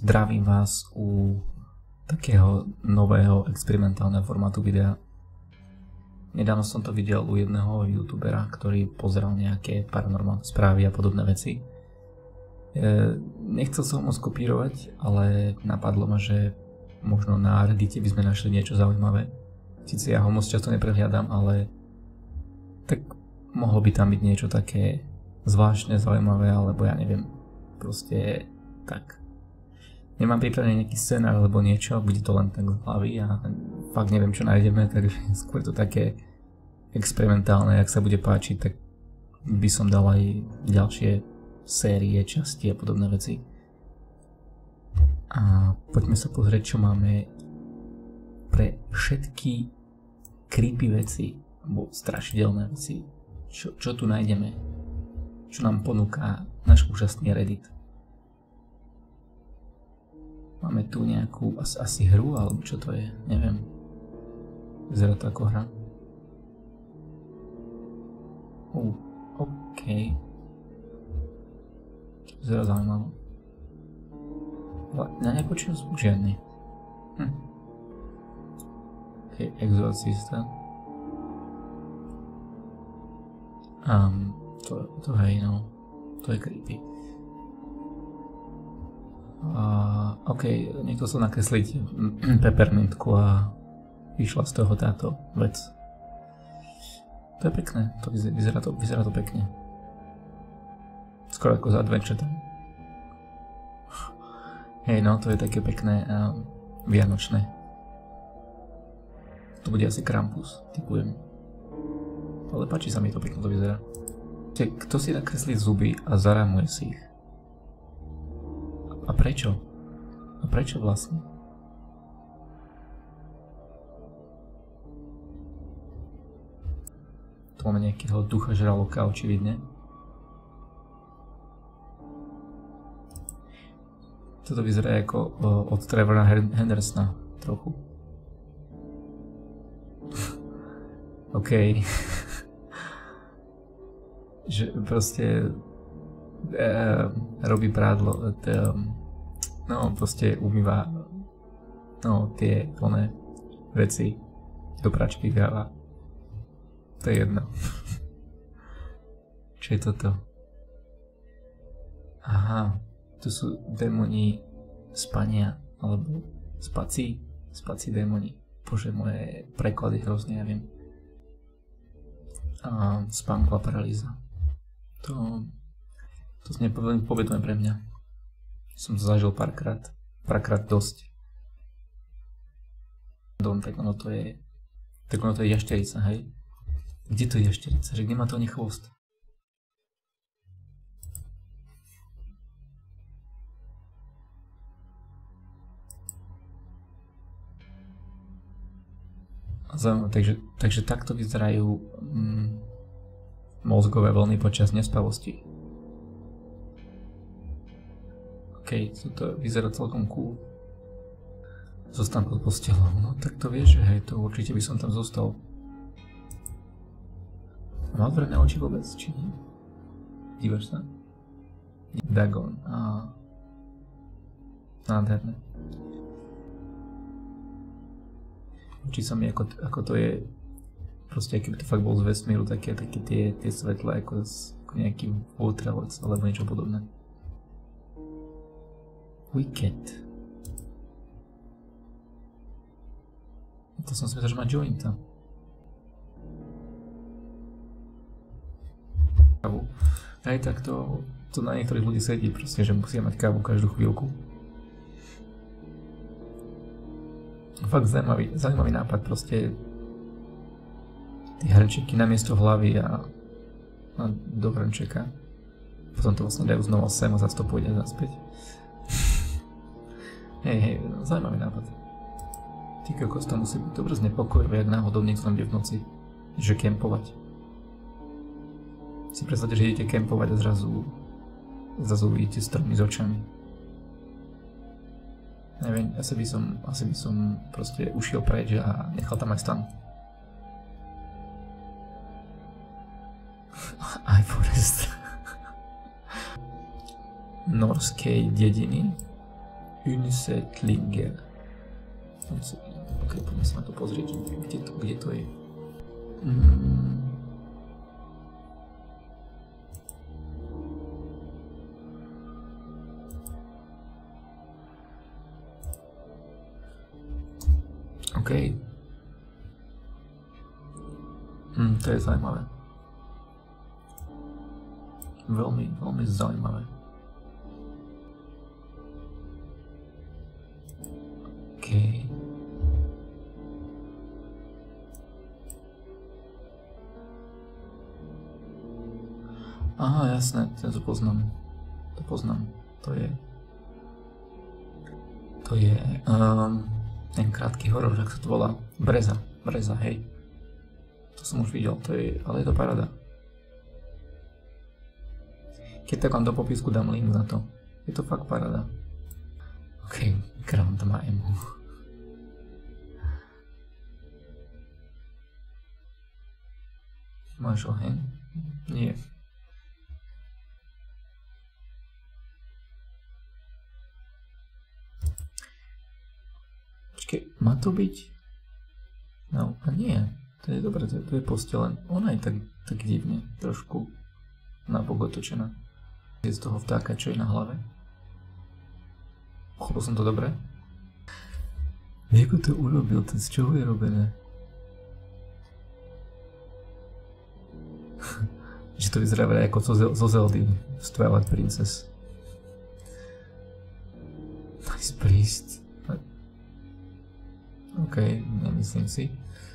Zdravím vás u takého nového experimentálneho formátu videa. Nedávno som to videl u jedného youtubera, ktorý pozeral nejaké paranormálne správy a podobné veci. Nechcel som ho skopírovať, ale napadlo ma, že možno na Reddite by sme našli niečo zaujímavé. Sice ja ho moc často neprehliadam, ale tak mohlo by tam byť niečo také zvláštne, zaujímavé, alebo ja neviem, proste tak. Nemám pripravený nejaký scenár alebo niečo, bude to len tak z hlavy a fakt neviem, čo nájdeme, takže skôr to také experimentálne. Ak sa bude páčiť, tak by som dal aj ďalšie série, časti a podobné veci. A poďme sa pozrieť, čo máme pre všetky creepy veci, alebo strašidelné veci. Čo tu nájdeme? Čo nám ponúka náš úžasný Reddit? Máme tu nejakú asi hru, alebo čo to je? Neviem. Vyzerá to ako hra. OK. Vyzerá zaujímavé. Ja nepočujem zvuk žiadny. OK, exorcista. To hej, no. To je creepy. OK, niekto sa nakresliť peppermintku a vyšla z toho táto vec. To je pekné, vyzerá to pekne. Skoro ako z Adventure Time. Hej, no, to je také pekné a vianočné. To bude asi Krampus, typujem. Ale páči sa mi to, pekne to vyzerá. Kto si nakreslí zuby a zarámuje si ich? A prečo? A prečo vlastne? Tu máme nejakého ducha žraloka, očividne. Toto vyzerá ako od Trevora Hendersona trochu. OK. Že proste robí prádlo, no proste umýva tie oné veci do pračky dáva. To je jedno. Čo je toto? Aha, tu sú démoni spania, alebo spací démoni. Bože, moje preklady hrozne, ja viem. A spánková paralýza. To je povedomé pre mňa. Som to zažil párkrát dosť. Tak ono to je jašterica, hej? Kde to je jašterica? Že kde má to ani chvost? Takže takto vyzerajú mozgové vlny počas nespavosti. OK, toto vyzerá celkom cool. Zostan pod postelou, no tak to vieš, že hej, to určite by som tam zostal. Má otvorené oči vôbec, či nie? Dívaš sa? Dagon, nádherné. Učí sa mi, ako to je, proste keby to fakt bol z vesmíru, také tie svetlé, ako nejaký ultravoc, alebo niečo podobné. Wicked. To som si myslel, že má jointa. Kávu. Aj tak to na niektorých ľudí sedí, proste, že musia mať kávu každú chvíľku. Fakt zaujímavý nápad, proste tie hrnčeky namiesto hlavy a do hrnčeka. Potom to vlastne dajú znova sem a zase to pôjde naspäť. Hej, zaujímavý nápad. Ty kokos, to musí byť dobre znepokojivé, ak náhodou niekto tam ide v noci, že kempovať. Si predstavte, že idete kempovať a zrazu vidíte stromy s očami. Neviem, asi by som proste ušiel preč a nechal tam aj stan. Aj forest. Norskej dediny. Unsetlinger. Ok, poďme sa na to pozrieť, kde to je. OK. To je zaujímavé. Veľmi, veľmi zaujímavé. OK. Aha, jasné, to poznám. To poznám. To je ten krátky horor, jak sa to volá. Breza, hej. To som už videl, ale je to paráda. Keď tak vám do popisku dám link na to. Je to fakt paráda. OK, Grand Maemu. Máš oheň? Nie. Počkej, má to byť? No, a nie. To je dobré, to je postelen. Ona je tak divne, trošku nabok otočená. Je z toho vtáka, čo je na hlave. Pochopil som to dobre? Ako to urobil? Z čoho je robené? Že to vyzerá vraj ako zo Zeldy z Twilight Princess. Nice priest. OK, nemyslím si.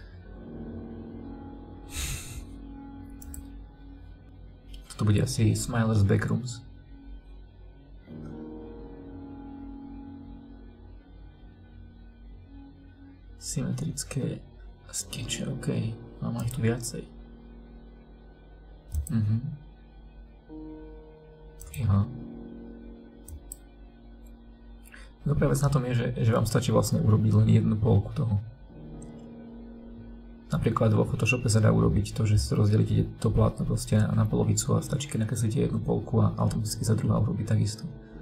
To bude asi Smiler's Backrooms. Symetrické skeče, OK. Mám ich tu viacej. Aha. Dobrá vec na tom je, že vám stačí vlastne urobiť len jednu polku toho. Napríklad vo Photoshope sa dá urobiť to, že si rozdelíte to plátno proste na polovicu a stačí, keď nakreslíte jednu polku a automaticky sa druhá urobí takisto.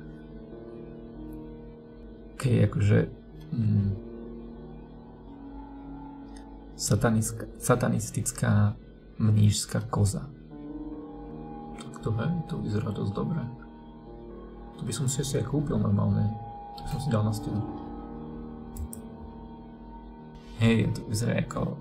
OK, akože... Satanistická mníšská koza. Tak to vyzerá dosť dobre. To by som si asi aj kúpil normálne. To som si dal na stenu. Hej, to vyzerá ako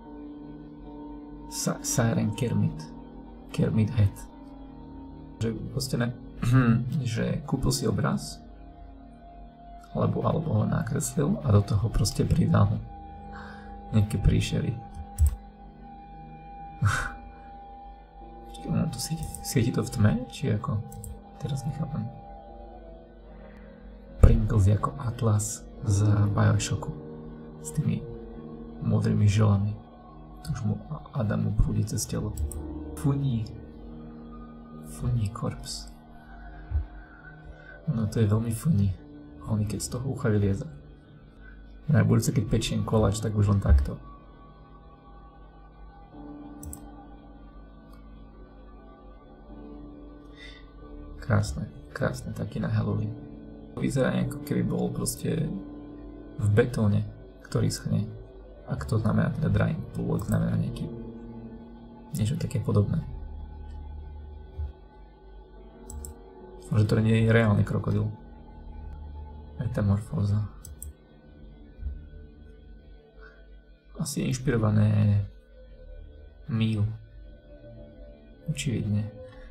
Siren Kermit Head. Že proste že kúpil si obraz alebo ho nakreslil a do toho proste pridal nejaké príšery. No, to svieti to v tme, či ako? Teraz nechápem. Pringles ako Atlas z Bioshocku s tými modrými žilami. To už mu Adamu prúdi cez telo. Funí korps. No to je veľmi funí. Hlavne keď z toho ucha vylieza. Na budúce keď pečiem koláč, tak už len takto. Krásne taký na Halloween. Vyzerá ako keby bol proste v betóne, ktorý schne. Ak to znamená teda drying pool, znamená niečo také podobné. Že to nie je reálny krokodil. Metamorfóza. Asi je inšpirované Míl. Očividne.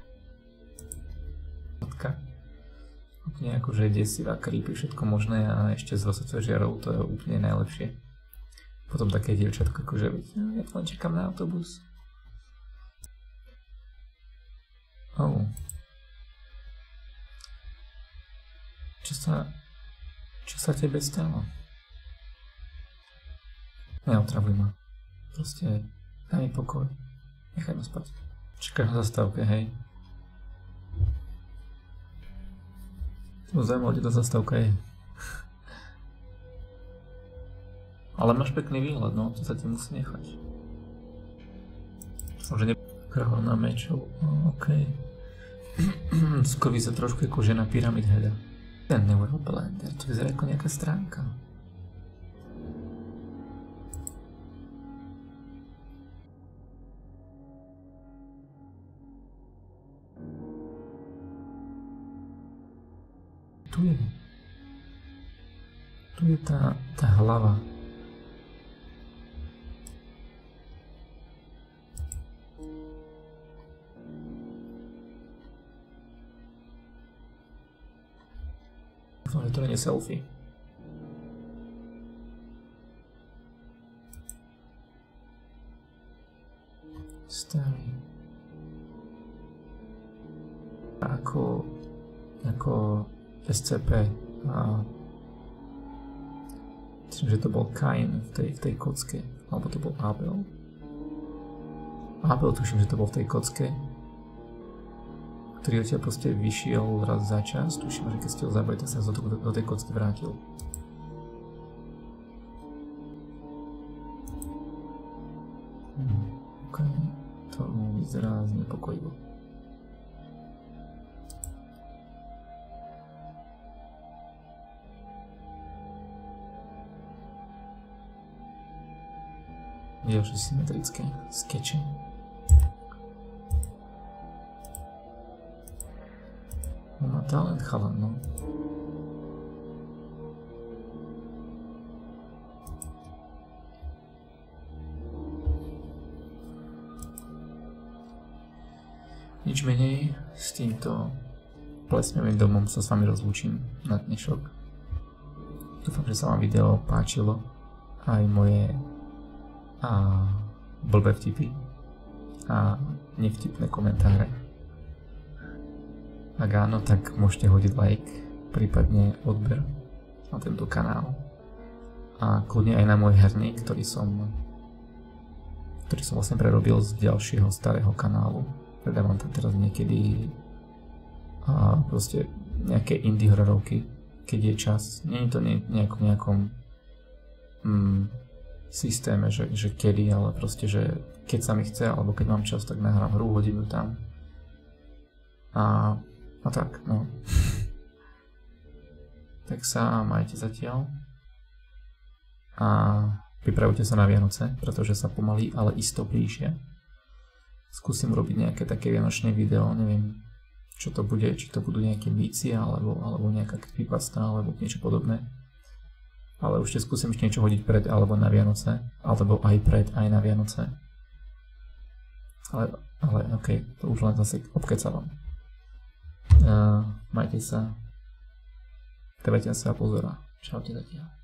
Úplne akože desivá, creepy, všetko možné a ešte z rozsvetľožiarov, to je úplne najlepšie. Potom také dievčatko, akože ja len čakám na autobus. Čo sa tebe stalo? Neotravuj ma. Proste daj mi pokoj. Nechaj ma spať. Čakáš na zastávke, hej? Zaujímavé, kde tá zastávka je. Ale máš pekný výhľad, no, to sa ti musí nechať. Som, že kráľovná mečov, okej. Skoví sa trošku ako žena Pyramid Heada. Ten Neuroblander, to vyzerá nejaká stránka. Tu je tá hlava. Dúfam, že to nie je selfie. Starý. Ako SCP. A myslím, že to bol Kain v tej kocke. Alebo to bol Abel. Abel, tuším, že to bol v tej kocke. Ktorý odtiaľ proste vyšiel raz za čas. Tuším, že keď ste ho zabili, tak sa do tej kocky vrátil. OK. To vyzerá znepokojivo. Ďalšie symetrické skeče. On má talent, chalan, no. Nič menej, s týmto plesňovým domom sa s vami rozlúčim na dnešok. Dúfam, že sa vám video páčilo, aj moje blbé vtipy a nevtipné komentáre. Ak áno, tak môžete hodiť like, prípadne odber na tento kanál. A kľudne aj na môj herný, ktorý som vlastne prerobil z ďalšieho starého kanálu. Predávam tam teraz niekedy proste nejaké indie hororovky, keď je čas. Nie je to nejakom systéme, že kedy, ale proste, že keď sa mi chce, alebo keď mám čas, tak nahrám hru, hodím ju tam. A tak, no. Tak sa majte zatiaľ. A pripravujte sa na Vianoce, pretože sa pomaly, ale isto blížia. Skúsim robiť nejaké také vianočné video, neviem, čo to bude, či to budú nejaké vície, alebo nejaká creepypasta, alebo niečo podobné. Ale už skúsim ešte niečo hodiť pred alebo na Vianoce, alebo aj pred, aj na Vianoce. Ale okej, to už len zase obkecávam. Majte sa, dávajte sa pozor. Čaute zatiaľ.